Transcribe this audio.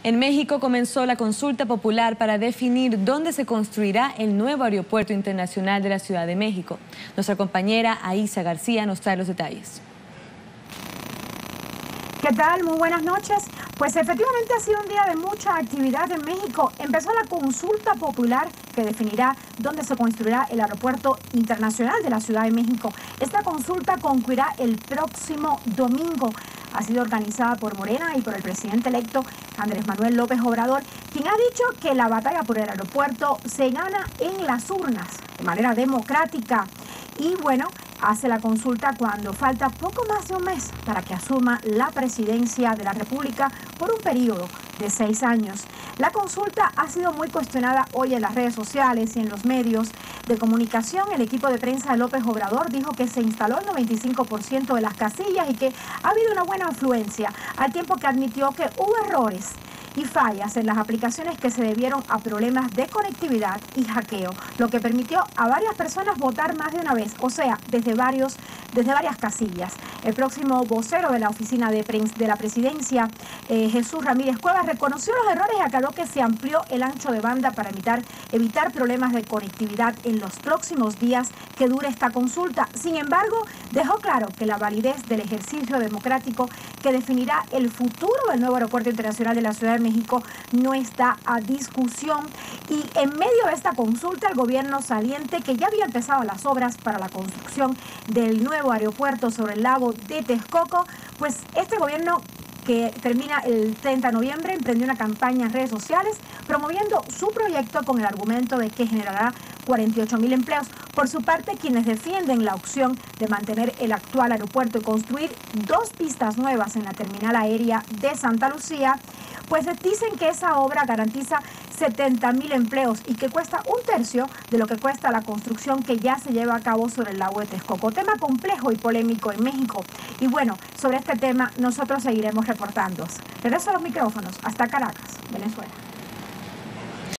En México comenzó la consulta popular para definir dónde se construirá el nuevo aeropuerto internacional de la Ciudad de México. Nuestra compañera Aisa García nos trae los detalles. ¿Qué tal? Muy buenas noches. Pues efectivamente ha sido un día de mucha actividad en México. Empezó la consulta popular que definirá dónde se construirá el aeropuerto internacional de la Ciudad de México. Esta consulta concluirá el próximo domingo. Ha sido organizada por Morena y por el presidente electo Andrés Manuel López Obrador, quien ha dicho que la batalla por el aeropuerto se gana en las urnas, de manera democrática. Y bueno, hace la consulta cuando falta poco más de un mes para que asuma la presidencia de la República por un periodo de 6 años. La consulta ha sido muy cuestionada hoy en las redes sociales y en los medios de comunicación. El equipo de prensa de López Obrador dijo que se instaló el 95% de las casillas y que ha habido una buena afluencia, al tiempo que admitió que hubo errores y fallas en las aplicaciones que se debieron a problemas de conectividad y hackeo, lo que permitió a varias personas votar más de una vez, o sea, desde varias casillas. El próximo vocero de la oficina de la presidencia, Jesús Ramírez Cuevas, reconoció los errores y aclaró que se amplió el ancho de banda para evitar problemas de conectividad en los próximos días que dure esta consulta. Sin embargo, dejó claro que la validez del ejercicio democrático que definirá el futuro del nuevo aeropuerto internacional de la Ciudad de México no está a discusión. Y en medio de esta consulta, el gobierno saliente, que ya había empezado las obras para la construcción del nuevo aeropuerto sobre el lago de Texcoco, pues este gobierno, que termina el 30 de noviembre, emprendió una campaña en redes sociales promoviendo su proyecto con el argumento de que generará 48,000 empleos. Por su parte, quienes defienden la opción de mantener el actual aeropuerto y construir 2 pistas nuevas en la terminal aérea de Santa Lucía, pues dicen que esa obra garantiza 70,000 empleos y que cuesta 1/3 de lo que cuesta la construcción que ya se lleva a cabo sobre el lago de Texcoco. Tema complejo y polémico en México. Y bueno, sobre este tema nosotros seguiremos reportando. Regreso a los micrófonos hasta Caracas, Venezuela.